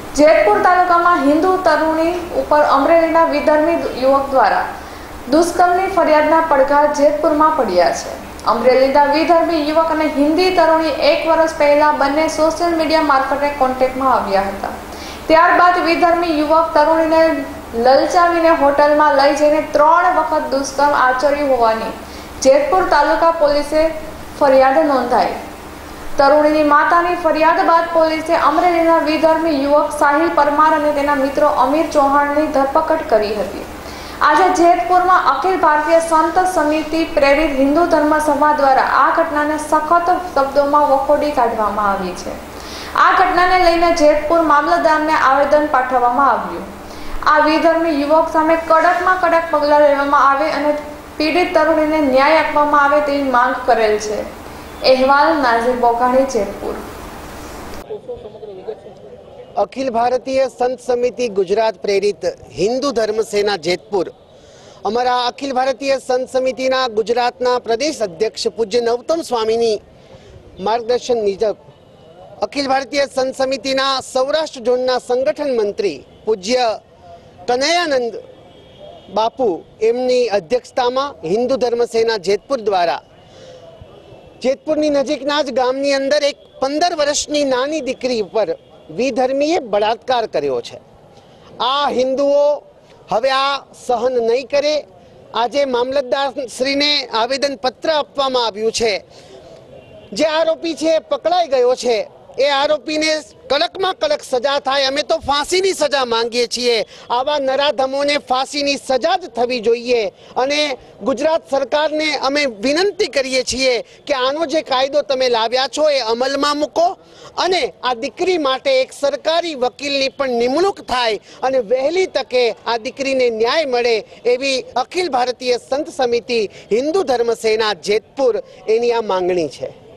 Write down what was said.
જેતપુર તાલુકામાં હિન્દુ તરુણી ઉપર અમરેલીના વિધર્મી યુવક દ્વારા દુષ્કર્મની ફરિયાદના પડઘા જેતપુરમાં પડ્યા છે। અમરેલીના વિધર્મી યુવક અને હિન્દી તરુણી 1 વર્ષ પહેલા બંને સોશિયલ મીડિયા મારફતે કોન્ટેક્ટમાં આવ્યા હતા। ત્યારબાદ વિધર્મી યુવક તરુણીને લલચાવીને હોટલમાં લઈ જઈને 3 વખત દુષ્કર્મ આચર્યું હોવાની જેતપુર તાલુકા પોલીસે ફરિયાદ નોંધાઈ। તરુણીની માતાની ફરિયાદ બાદ પોલીસે અમરેલીના વિધર્મી યુવક સાહિલ પરમાર અને તેના મિત્રો અમીર ચૌહાણની ધરપકડ કરી હતી। આજે જેતપુરમાં અખિલ ભારતીય સંત સમિતિ પ્રેરિત હિન્દુ ધર્મ સભા દ્વારા આ ઘટનાને સખત શબ્દોમાં વખોડી કાઢવામાં આવી છે। આ ઘટનાને લઈને જેતપુર મામલતદારને આવેદન પાઠવવામાં આવ્યું। આ વિધર્મી યુવક સામે કડકમાં કડક પગલાં લેવામાં આવે અને પીડિત તરુણીને ન્યાય આપવામાં આવે તેવી માંગ કરેલ છે। अहवाल नाजिर बोकाणी जेतपुर। अखिल भारतीय संत समिति गुजरात प्रेरित हिंदू धर्म सेना जेतपुर अमरा अखिल भारतीय संत समिति गुजरात प्रदेश अध्यक्ष पूज्य नवतम स्वामी मार्गदर्शन मुजब अखिल भारतीय संत समिति सौराष्ट्र जोन संगठन मंत्री पूज्य कन्हैयानंद बापू एमनी अध्यक्षता में हिंदू धर्म सेना जेतपुर द्वारा जेतपुरनी नजीकना ज गामनी अंदर एक 15 वर्षनी नानी दीकरी पर विधर्मीए बलात्कार कर्यो छे। आ हिंदुओ हवे आ सहन नहीं करे। आजे मामलतदार श्रीने आवेदन पत्र आपवामां आव्युं छे। जे आरोपी छे पकड़ाई गयो छे ए आरोपी ने कड़क में कड़क सजा थाय। अमे तो फांसी नी सजा मांगीए छीए। आवा नराधमोने फांसी नी सजा ज थवी जोईए अने गुजरात सरकार ने अमे विनंती करीए छीए कि आनो जे कायदो तमे लाव्या छो ए अमल में मूको अने आ दीकरी माटे एक सरकारी वकीलनी पण निमणूक थाय अने वहेली तके आ दीकरीने न्याय मळे एवी अखिल भारतीय संत समिति हिंदू धर्म सेना जेतपुर एनी आ मांगणी छे।